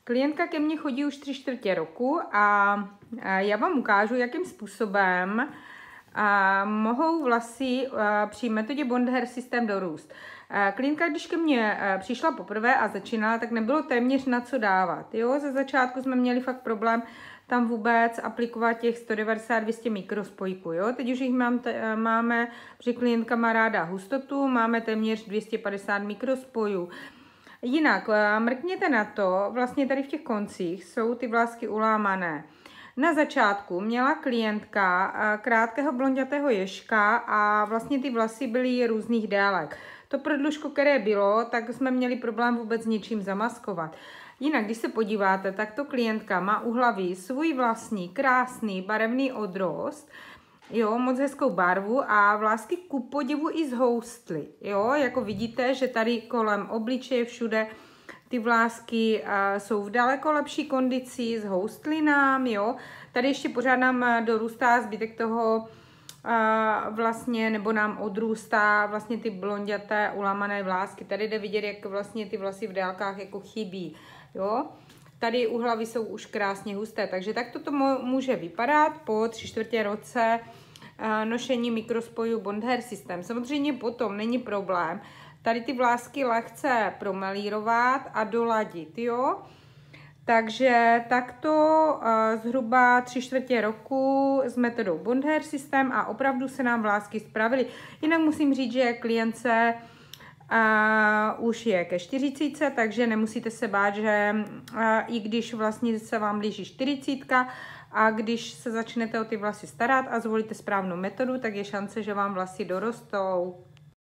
Klientka ke mně chodí už 3/4 roku a já vám ukážu, jakým způsobem mohou vlasy při metodě Bond Hair System dorůst. Klientka, když ke mně přišla poprvé a začínala, tak nebylo téměř na co dávat. Jo? Ze začátku jsme měli fakt problém tam vůbec aplikovat těch 190-200 mikrospojků. Jo? Teď už jich máme, protože klientka má ráda hustotu, máme téměř 250 mikrospojů. Jinak, mrkněte na to, vlastně tady v těch koncích jsou ty vlásky ulámané. Na začátku měla klientka krátkého blondětého ježka a vlastně ty vlasy byly různých délek. To prodlužko, které bylo, tak jsme měli problém vůbec ničím zamaskovat. Jinak, když se podíváte, tak to klientka má u hlavy svůj vlastní krásný barevný odrost, jo, moc hezkou barvu a vlásky ku podivu i zhoustly, jo, jako vidíte, že tady kolem obličeje všude ty vlásky jsou v daleko lepší kondici, zhoustly nám, jo, tady ještě pořád nám dorůstá zbytek toho vlastně, nebo nám odrůstá vlastně ty blonděté ulámané vlásky, tady jde vidět, jak vlastně ty vlasy v délkách jako chybí, jo. Tady u hlavy jsou už krásně husté, takže takto to může vypadat po 3/4 roce nošení mikrospojů Bond Hair System. Samozřejmě potom není problém tady ty vlásky lehce promelírovat a doladit, jo. Takže takto zhruba 3/4 roku s metodou Bond Hair System a opravdu se nám vlásky spravily. Jinak musím říct, že klientce už je ke 40, takže nemusíte se bát, že i když vlastně se vám blíží 40 a když se začnete o ty vlasy starat a zvolíte správnou metodu, tak je šance, že vám vlasy dorostou.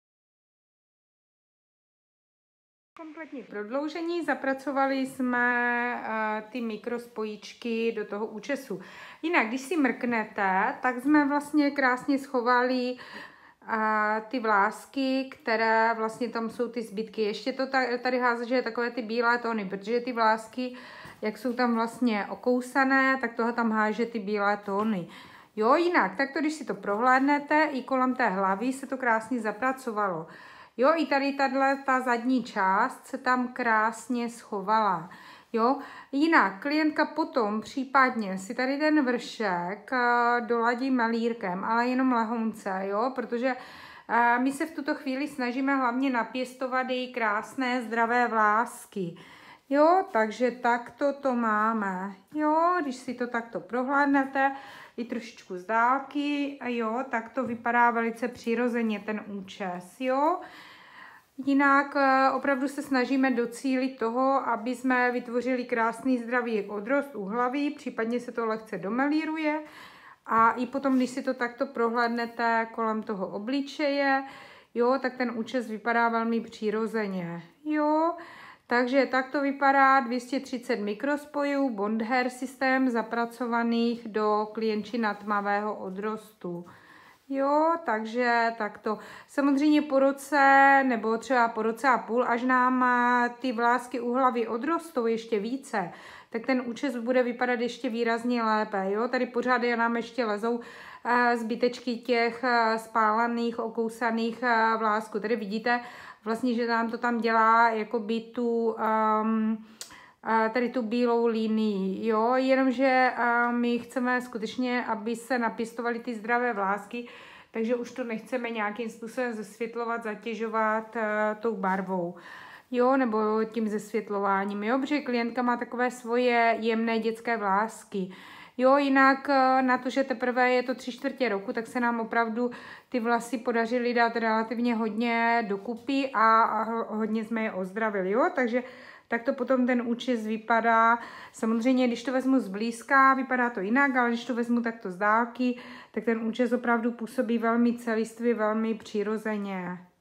Kompletní prodloužení, zapracovali jsme ty mikrospojíčky do toho účesu. Jinak, když si mrknete, tak jsme vlastně krásně schovali ty vlásky, které vlastně tam jsou ty zbytky. Ještě to tady hází, že je takové ty bílé tóny, protože ty vlásky, jak jsou tam vlastně okousané, tak toho tam háže ty bílé tóny. Jo, jinak, tak to, když si to prohlédnete, i kolem té hlavy se to krásně zapracovalo. Jo, i tady ta zadní část se tam krásně schovala. Jo, jinak klientka potom případně si tady ten vršek doladí malírkem, ale jenom lehounce, jo, protože my se v tuto chvíli snažíme hlavně napěstovat její krásné zdravé vlásky. Jo, takže takto to máme. Jo, když si to takto prohlédnete, i trošičku z dálky, jo, tak to vypadá velice přirozeně ten účes, jo. Jinak opravdu se snažíme docílit toho, aby jsme vytvořili krásný zdravý odrost u hlavy, případně se to lehce domelíruje a i potom, když si to takto prohlédnete kolem toho obličeje, jo, tak ten účes vypadá velmi přirozeně, jo. Takže takto vypadá 230 mikrospojů Bond Hair System zapracovaných do klienčina tmavého odrostu. Jo, takže takto. Samozřejmě po roce, nebo třeba po roce a půl, až nám ty vlásky u hlavy odrostou ještě více, tak ten účes bude vypadat ještě výrazně lépe. Jo, tady pořád nám ještě lezou zbytečky těch spálených, okousaných vlásků. Tady vidíte vlastně, že nám to tam dělá jakoby tu tady tu bílou linii, jo, jenomže my chceme skutečně, aby se napěstovaly ty zdravé vlásky, takže už to nechceme nějakým způsobem zesvětlovat, zatěžovat tou barvou, jo, nebo tím zesvětlováním, jo, protože klientka má takové svoje jemné dětské vlásky. Jo, jinak na to, že teprve je to 3/4 roku, tak se nám opravdu ty vlasy podařily dát relativně hodně dokupy a hodně jsme je ozdravili, jo, takže tak to potom ten účes vypadá. Samozřejmě, když to vezmu zblízka, vypadá to jinak, ale když to vezmu takto z dálky, tak ten účes opravdu působí velmi celistvě, velmi přirozeně.